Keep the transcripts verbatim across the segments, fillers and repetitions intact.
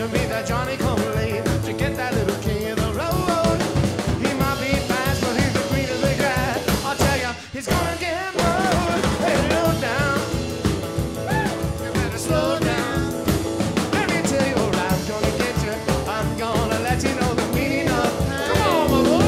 to me that Johnny come late to get that little king of the road. He might be fast, but he's the green as the grass. I'll tell ya, he's gonna get bored. Hey, slow down. You better slow down. Let me tell you, I'm gonna get you. I'm gonna let you know the meaning of. Come on, my boy.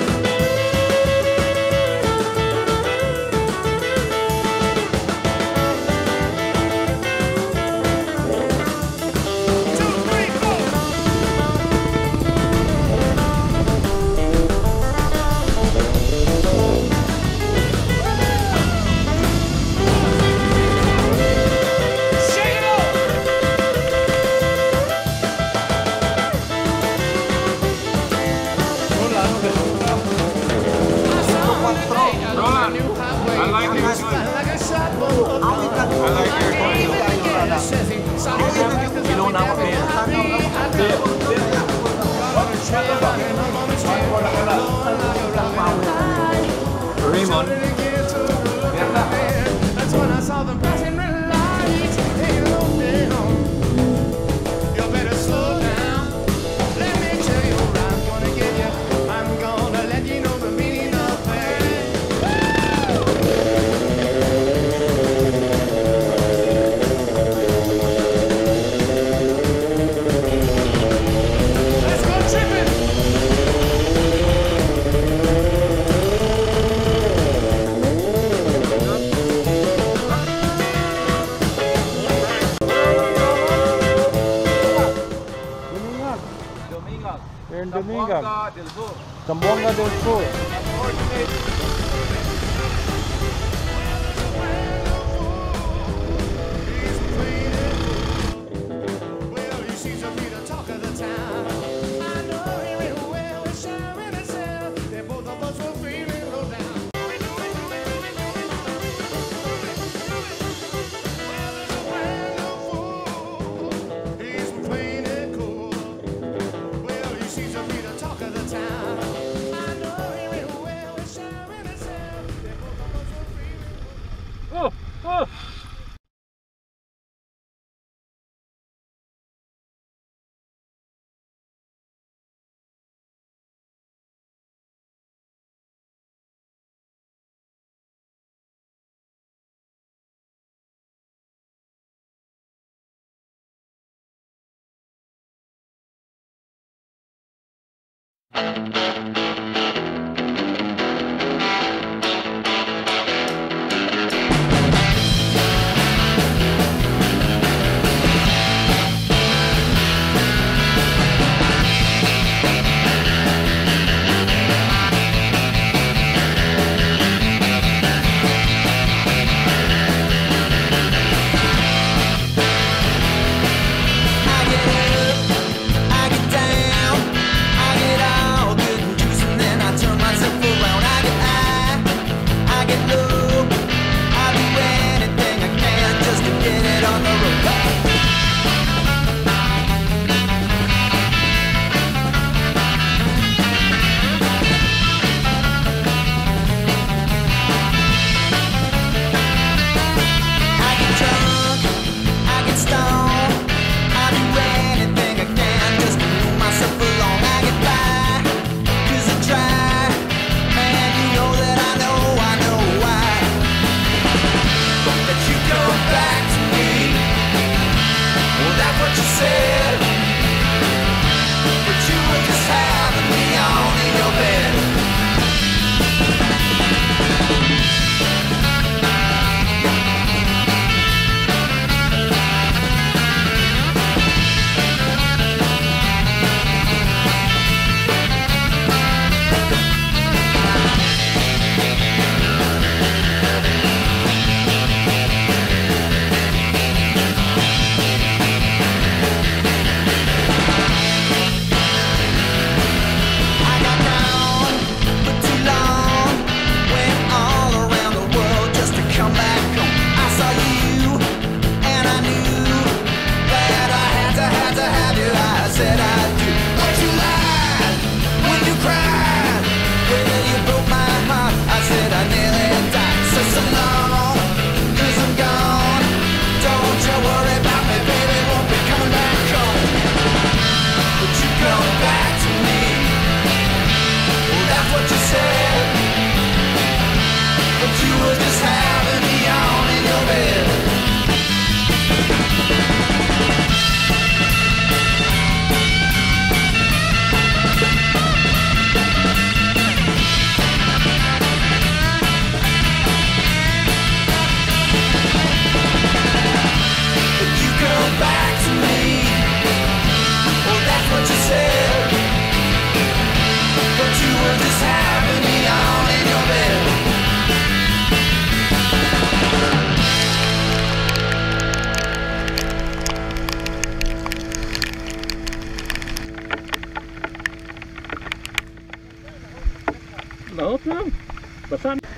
That's when I saw them passing red lights. Hey, slow down. You better slow down. Let me tell you, I'm gonna get you. I'm gonna let you know the meaning of pain. Let's go tripping. We're in Dumingag. Zamboanga del Sur. Zamboanga del Sur. Well, he seems to be the talk of the town. I know him real well. We're sharing a cell. Then both of us were feeling low down. Well, there's a brand new fool. He's playing it cool. Well, he seems to be the talk of the town. I know him real well. We're sharing a cell. Then both of us were feeling low down. Oh, oh. I get up, I get down, I get all good lang. Basa.